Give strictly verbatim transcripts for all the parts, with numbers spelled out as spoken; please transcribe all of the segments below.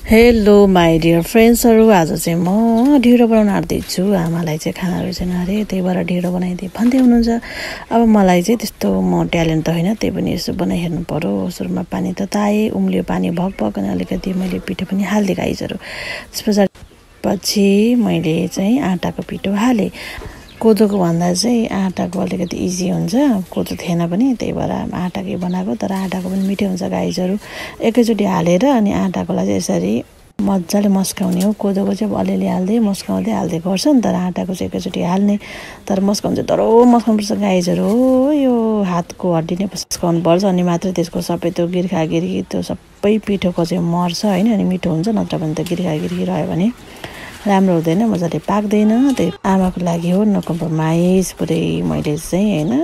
Hello my dear फ्रेन्ड्सहरू, आज चाहिँ म ढिँडो बनाउन आँट्दैछु। आमालाई चाहिँ खाना रुचेन अरे, त्यही भएर ढिँडो बनाइदिए भन्दै हुनुहुन्छ। अब मलाई चाहिँ त्यस्तो म ट्यालेन्ट त होइन, त्यही पनि यसो बनाइहेर्नु पर्यो। सुरुमा पानी त ताएँ, उम्लियो पानी भकभक, अनि अलिकति मैले पिठो पनि हालिदिएँ गाइजहरू। त्यस पछाडि पछि मैले चाहिँ आँटाको पिठो हालेँ। कोदोको भन्दा चाहिँ आँटाको अलिकति इजी हुन्छ, कोदो थिएन पनि, त्यही भएर आँटाकै बनाएको। तर आँटाको पनि मिठो हुन्छ गाइजहरू। एकैचोटि हालेर अनि आँटाकोलाई चाहिँ यसरी मजाले मस्काउने हो। कोदोको चाहिँ अब अलिअलि हाल्दै मस्काउँदै हाल्दै गर्छ नि, तर आँटाको चाहिँ एकैचोटि हाल्ने। तर मस्काउनु चाहिँ डह्रो मस्काउनुपर्छ गाइजहरू हो, यो हातको हड्डी नै मस्काउनु पर्छ, अनि मात्रै त्यसको सबै त्यो गिर्खा गिर्खी त्यो सबै पिठोको चाहिँ मर्छ होइन, अनि मिठो हुन्छ। नत्र भने त गिर्खा गिर्खी रह्यो भने राम्रो हुँदैन, मजाले पाक्दैन। त्यही आमाको लागि हो, नो कम्प्रोमाइज पुरै। मैले चाहिँ होइन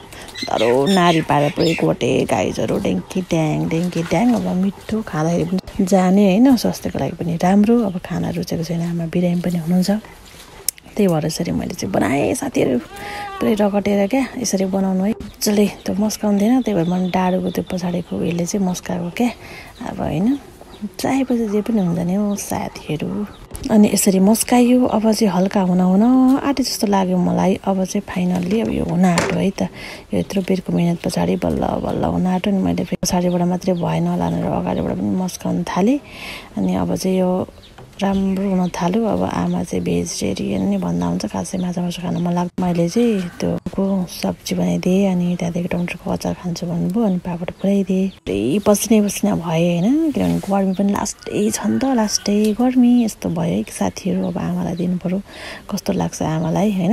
डह्रो नारी पारेर पुरै गोटे गाइजहरू, डेङ्की ट्याङ डेङ्की ट्याङ। अब मिठो खाँदाखेरि पनि जाने होइन, स्वास्थ्यको लागि पनि राम्रो। अब खाना रुचेको छैन, आमा बिरामी पनि हुनुहुन्छ, त्यही भएर यसरी मैले चाहिँ बनाएँ साथीहरू। पुरै रगटेर क्या यसरी बनाउनु है, मजाले त्यो मस्काउँदैन, त्यही भएर मैले डाडुको त्यो पछाडिको उयोले चाहिँ मस्काएको क्या। अब होइन चाहेपछि जे पनि हुन्छ नि हो साथीहरू। अनि यसरी मस्काइयो। अब चाहिँ हल्का हुन हुन आँटे जस्तो लाग्यो मलाई। अब चाहिँ फाइनल्ली अब यो हुन आँट्यो है त। यो यत्रो बेरको मिहिनेत पछाडि बल्ल बल्ल हुन आँट्यो। नि मैले फेरि पछाडिबाट मात्रै भएन होला भनेर अगाडिबाट पनि मस्काउन थालेँ। अनि अब चाहिँ यो राम्रो हुन थाल्यो। अब आमा चाहिँ भेजिटेरियन नै भन्दा हुन्छ, खासै माछा मासु खान मन लाग्छ। मैले चाहिँ त्यो को सब्जी बनाइदिएँ, अनि त्यहाँदेखि टमाटरको अचार खान्छु भन्नुभयो, अनि पापड पुऱ्याइदिएँ। पुरै पसिनै पसिना भएँ होइन, किनभने गर्मी पनि लास्टै छ नि त, लास्टै गर्मी यस्तो भयो है साथीहरू। अब आमालाई दिनु पऱ्यो, कस्तो लाग्छ आमालाई होइन।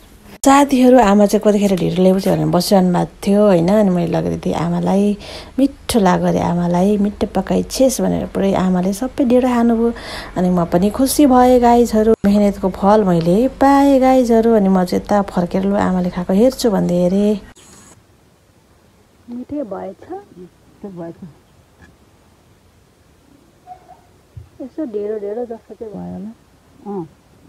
साथीहरू आमा चाहिँ कतिखेर ढिँडो ल्याउँछ भनेर बसिरहनु भएको थियो होइन, अनि मैले लगाइदिएँ आमालाई। मिठो लाग्यो अरे आमालाई, मिठो पकाइछेस् भनेर पुरै आमाले सबै ढिँडो खानुभयो। अनि म पनि खुसी भएँ गाइजहरू, मेहनतको फल मैले पाएँ गाइजहरू। अनि म चाहिँ यता फर्केर लु आमाले खाएको हेर्छु भन्दै हेरेँ। मिठै भएछ, भएछ यसो ढेँडो ढेँडो जस्तो चाहिँ भयो होला।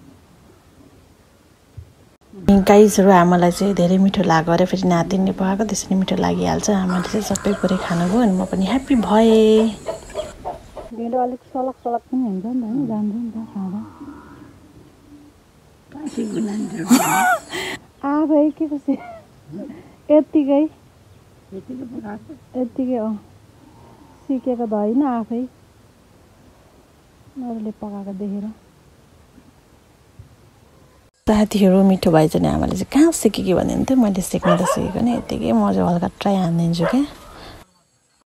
गाइजहरू आमालाई चाहिँ धेरै मिठो लाग्यो अरे, फेरि नातिनीले पकाएको त्यसरी मिठो लागिहाल्छ। आमाले चाहिँ सबै पुरै खानुभयो, अनि म पनि ह्याप्पी भएँ। ढिँडो अलिक सलक सलक पनि हुन्छ नि त होइन, जान्छ नि त खाँदा। आफै के कसै यत्तिकै यत्तिकै अँ सिकेको त होइन, आफै अरूले पकाएको देखेर। साथीहरू मिठो भएछ नि, आमाले चाहिँ कहाँ सिकेँ कि भन्यो भने त मैले सिक्न त सिकेको नि, यत्तिकै म चाहिँ हल्का ट्राई हानिदिन्छु क्या।